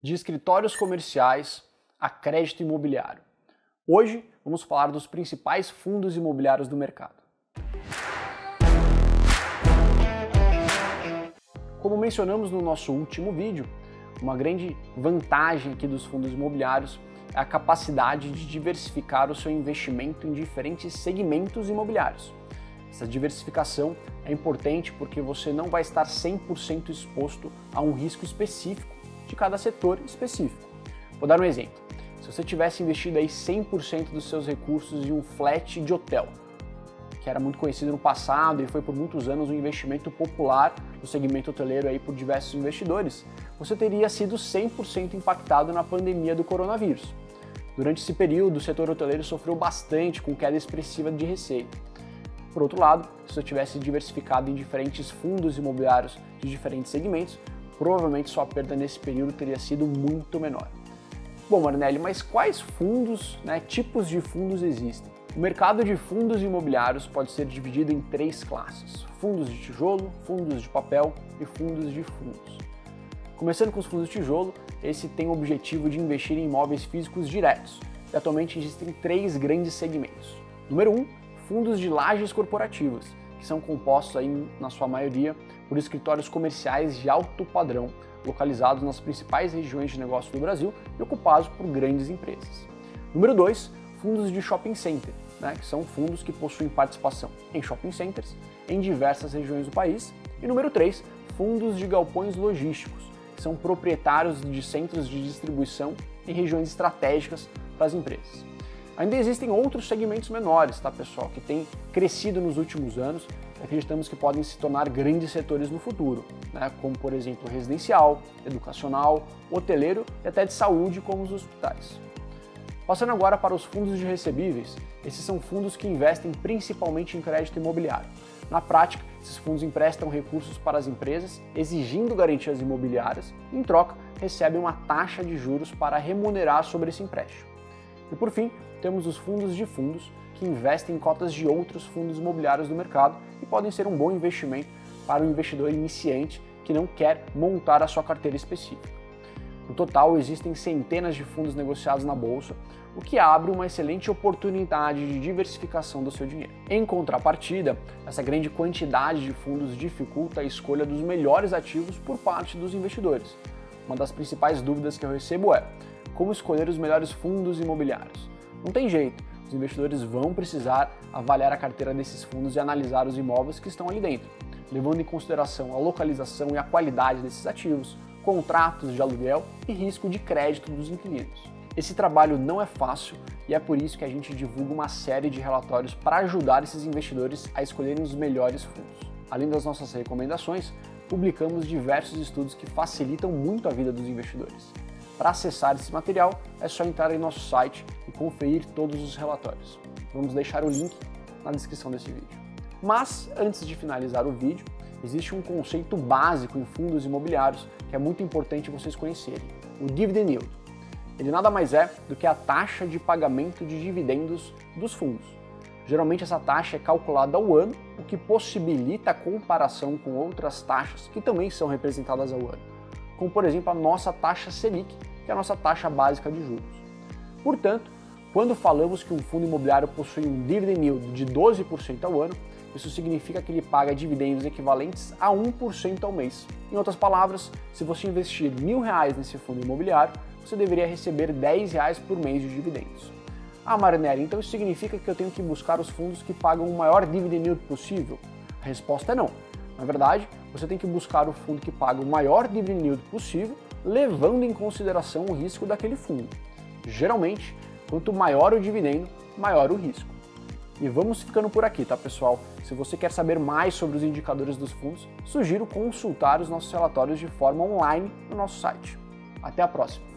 de escritórios comerciais a crédito imobiliário. Hoje vamos falar dos principais fundos imobiliários do mercado. Como mencionamos no nosso último vídeo, uma grande vantagem aqui dos fundos imobiliários é a capacidade de diversificar o seu investimento em diferentes segmentos imobiliários. Essa diversificação é importante porque você não vai estar 100% exposto a um risco específico de cada setor específico. Vou dar um exemplo. Se você tivesse investido aí 100% dos seus recursos em um flat de hotel, que era muito conhecido no passado e foi por muitos anos um investimento popular no segmento hoteleiro aí por diversos investidores, você teria sido 100% impactado na pandemia do coronavírus. Durante esse período, o setor hoteleiro sofreu bastante com queda expressiva de receita. Por outro lado, se você tivesse diversificado em diferentes fundos imobiliários de diferentes segmentos, provavelmente sua perda nesse período teria sido muito menor. Bom, Marinelli, mas quais fundos, tipos de fundos existem? O mercado de fundos imobiliários pode ser dividido em três classes: fundos de tijolo, fundos de papel e fundos de fundos. Começando com os fundos de tijolo, esse tem o objetivo de investir em imóveis físicos diretos. E atualmente existem três grandes segmentos. Número 1, fundos de lajes corporativas, que são compostos aí, na sua maioria, por escritórios comerciais de alto padrão, localizados nas principais regiões de negócio do Brasil e ocupados por grandes empresas. Número 2, fundos de shopping center, que são fundos que possuem participação em shopping centers em diversas regiões do país. E número 3, fundos de galpões logísticos, que são proprietários de centros de distribuição em regiões estratégicas para as empresas. Ainda existem outros segmentos menores, pessoal, que têm crescido nos últimos anos e acreditamos que podem se tornar grandes setores no futuro, como por exemplo residencial, educacional, hoteleiro e até de saúde, como os hospitais. Passando agora para os fundos de recebíveis, esses são fundos que investem principalmente em crédito imobiliário. Na prática, esses fundos emprestam recursos para as empresas, exigindo garantias imobiliárias e, em troca, recebem uma taxa de juros para remunerar sobre esse empréstimo. E por fim, temos os fundos de fundos, que investem em cotas de outros fundos imobiliários do mercado e podem ser um bom investimento para o investidor iniciante que não quer montar a sua carteira específica. No total, existem centenas de fundos negociados na bolsa, o que abre uma excelente oportunidade de diversificação do seu dinheiro. Em contrapartida, essa grande quantidade de fundos dificulta a escolha dos melhores ativos por parte dos investidores. Uma das principais dúvidas que eu recebo é: como escolher os melhores fundos imobiliários? Não tem jeito, os investidores vão precisar avaliar a carteira desses fundos e analisar os imóveis que estão ali dentro, levando em consideração a localização e a qualidade desses ativos, contratos de aluguel e risco de crédito dos inquilinos. Esse trabalho não é fácil e é por isso que a gente divulga uma série de relatórios para ajudar esses investidores a escolherem os melhores fundos. Além das nossas recomendações, publicamos diversos estudos que facilitam muito a vida dos investidores. Para acessar esse material, é só entrar em nosso site e conferir todos os relatórios. Vamos deixar o link na descrição desse vídeo. Mas, antes de finalizar o vídeo, existe um conceito básico em fundos imobiliários que é muito importante vocês conhecerem: o dividend yield. Ele nada mais é do que a taxa de pagamento de dividendos dos fundos. Geralmente essa taxa é calculada ao ano, o que possibilita a comparação com outras taxas que também são representadas ao ano, como por exemplo a nossa taxa Selic, que é a nossa taxa básica de juros. Portanto, quando falamos que um fundo imobiliário possui um dividend yield de 12% ao ano, isso significa que ele paga dividendos equivalentes a 1% ao mês. Em outras palavras, se você investir R$1.000 nesse fundo imobiliário, você deveria receber R$10 por mês de dividendos. Ah, Marinelli, então isso significa que eu tenho que buscar os fundos que pagam o maior dividend yield possível? A resposta é não. Na verdade, você tem que buscar o fundo que paga o maior dividend yield possível, levando em consideração o risco daquele fundo. Geralmente, quanto maior o dividendo, maior o risco. E vamos ficando por aqui, pessoal? Se você quer saber mais sobre os indicadores dos fundos, sugiro consultar os nossos relatórios de forma online no nosso site. Até a próxima!